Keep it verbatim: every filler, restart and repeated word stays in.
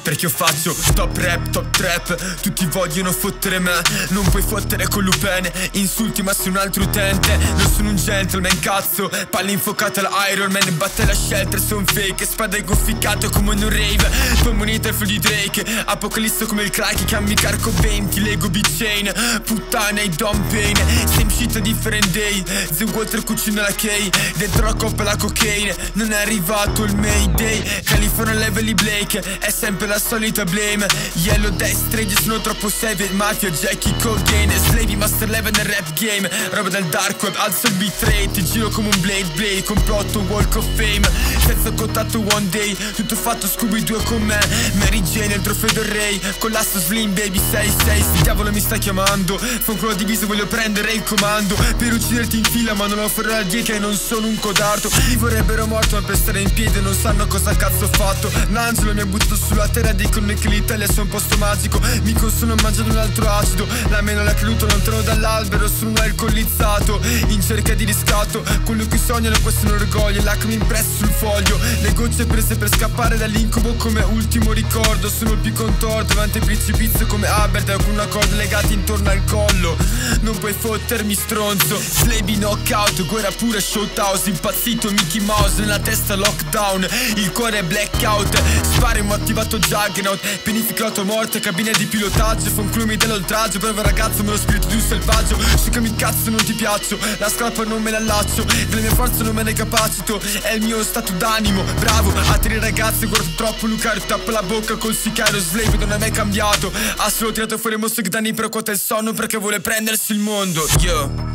perché io faccio top rap, top trap. Tutti vogliono fottere me, non puoi fottere con Lupin. Insulti ma sei un altro utente, non sono un gentleman, cazzo. Palla infuocata all'Iron Man, batte la scelta, son fake. Spada e gofficato come un rave. Tua moneta è il flow di Drake, apocalisse come il crack che mi carco venti, Lego B-Chain. Puttana e Don Pain, same shit a different day. The Walter cucina la K, dentro la coppa la cocaine. Non è arrivato il Mayday, California level Blake, è sempre la solita blame. Yellow destra, sono troppo savage. Mafia, Jackie, cocaine, Slavey, master level nel rap game. Roba del dark web, alzo il bitrate, giro come un blade blade, complotto walk of fame. Senza contatto one day, tutto fatto Scooby due con me. Mary Jane, il trofeo del re, con l'asso slim baby sei sei. Sti diavolo mi sta chiamando, fanculo diviso voglio prendere il comando. Per ucciderti in fila ma non ho fuori la dieta e non sono un codardo. Mi vorrebbero morto ma per stare in piedi non sanno cosa cazzo ho fatto. L'angelo mi ha buttato sulla terra, dicono che l'Italia sia un posto magico. Mi consumo mangiando un altro acido, la meno l'ha creduto lontano dall'albero, sono un alcolizzato in cerca di riscatto. Quello che sognano questo è un orgoglio, lacrime impresse sul foglio. Le gocce prese per scappare dall'incubo come ultimo ricordo. Sono il più contorto davanti al precipizio come Albert, con una corda legata intorno al collo. Non puoi fottermi stronzo. Slavey knockout, guerra pura showhouse. Impazzito Mickey Mouse, nella testa lockdown, il cuore è blackout. Spari ho attivato Juggernaut, pianifico la tua morte, cabina di pilotaggio. Fonclumi dell'oltraggio, bravo ragazzo ma lo spirito di un selvaggio. Succami cazzo non ti piaccio, la scalpa non me la allaccio. Delle mie forze non me ne capacito, è il mio stato d'animo. Bravo, altri ragazzi guardo troppo Lucario, tappa la bocca col sicario. Slave non è mai cambiato, ha solo tirato fuori mostro che danni per quota il sonno perché vuole prendersi il mondo. Yo.